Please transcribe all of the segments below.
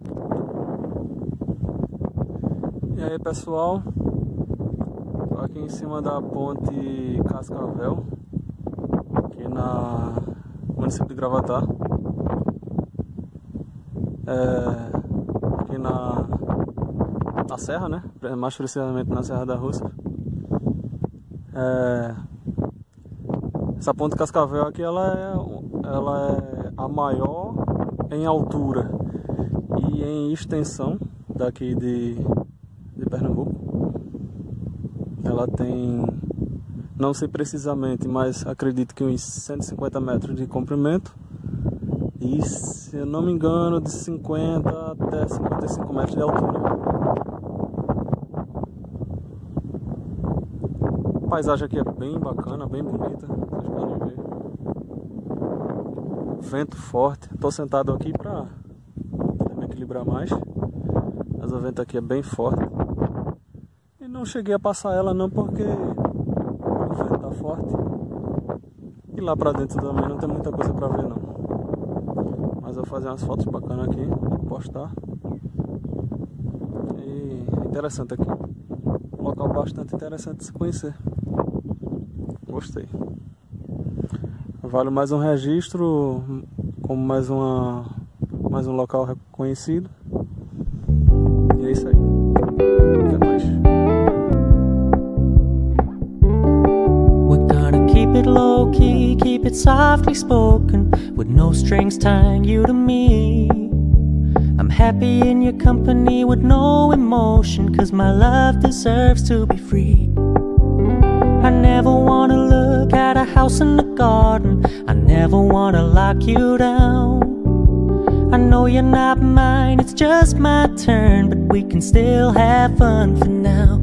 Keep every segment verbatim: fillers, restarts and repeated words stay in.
E aí pessoal, tô aqui em cima da ponte Cascavel, aqui na município de Gravatá, é, aqui na, na serra, né? Mais precisamente na Serra da Russa. É, essa ponte Cascavel aqui, ela é, ela é a maior em altura e em extensão daqui de de Pernambuco. Ela tem, não sei precisamente, mas acredito que uns cento e cinquenta metros de comprimento e, se eu não me engano, de cinquenta até cinquenta e cinco metros de altura. A paisagem aqui é bem bacana, bem bonita, vocês podem ver. Vento forte, estou sentado aqui para me equilibrar mais, mas o vento aqui é bem forte. Não cheguei a passar ela não, porque o vento tá forte e lá pra dentro também não tem muita coisa pra ver não. Mas eu vou fazer umas fotos bacanas aqui, postar. E é interessante aqui, um local bastante interessante de se conhecer. Gostei. Vale mais um registro, como mais uma mais um local reconhecido. E é isso aí. Até mais. Keep it low key, keep it softly spoken, with no strings tying you to me. I'm happy in your company with no emotion, cause my love deserves to be free. I never wanna look at a house in the garden, I never wanna lock you down. I know you're not mine, it's just my turn, but we can still have fun for now.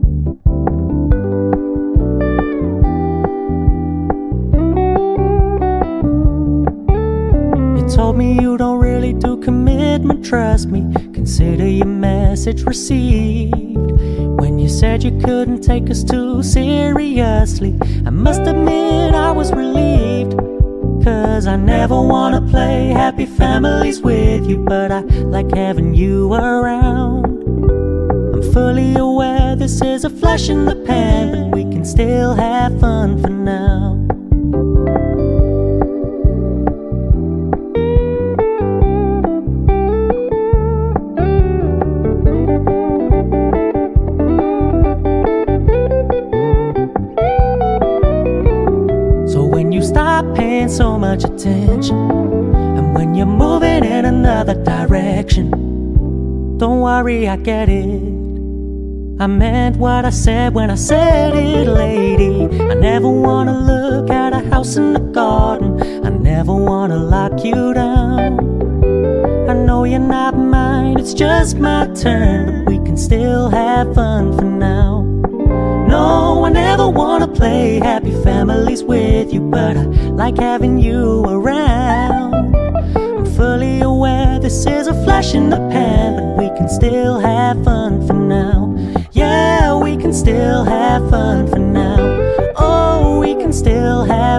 Told me you don't really do commitment, trust me, consider your message received. When you said you couldn't take us too seriously, I must admit I was relieved. Cause I never wanna play happy families with you, but I like having you around. I'm fully aware this is a flash in the pan, but we can still have fun for now. Stop paying so much attention, and when you're moving in another direction, don't worry, I get it. I meant what I said when I said it, lady. I never wanna look at a house in the garden, I never wanna lock you down. I know you're not mine, it's just my turn, but we can still have fun for now. No, I never wanna play happy families with you, but I like having you around. I'm fully aware this is a flash in the pan, but we can still have fun for now. Yeah, we can still have fun for now. Oh, we can still have